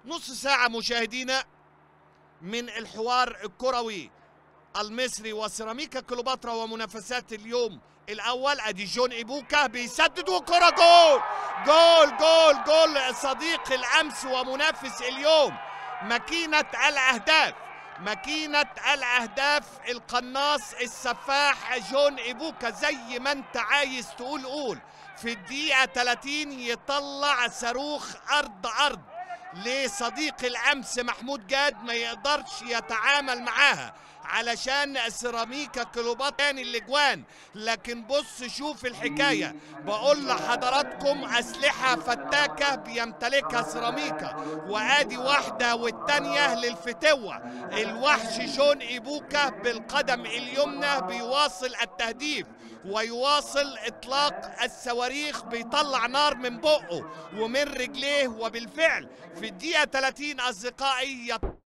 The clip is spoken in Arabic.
نص ساعة مشاهدينا من الحوار الكروي المصري وسيراميكا كليوباترا ومنافسات اليوم الاول. ادي جون ايبوكا بيسدد وكرة جول جول جول جول صديق الامس ومنافس اليوم، ماكينة الاهداف، ماكينة الاهداف، القناص السفاح جون ايبوكا. زي ما انت عايز تقول قول. في الدقيقة 30 يطلع صاروخ ارض لصديق الامس محمود جاد، ما يقدرش يتعامل معاها علشان سيراميكا كليوباترا تاني الاجوان. لكن بص شوف الحكايه، بقول لحضراتكم اسلحه فتاكه بيمتلكها سيراميكا، وادي واحده والتانيه للفتوه. الوحش جون ايبوكا بالقدم اليمنى بيواصل التهديف ويواصل اطلاق الصواريخ، بيطلع نار من بقه ومن رجليه، وبالفعل في الدقيقه 30 اصدقائي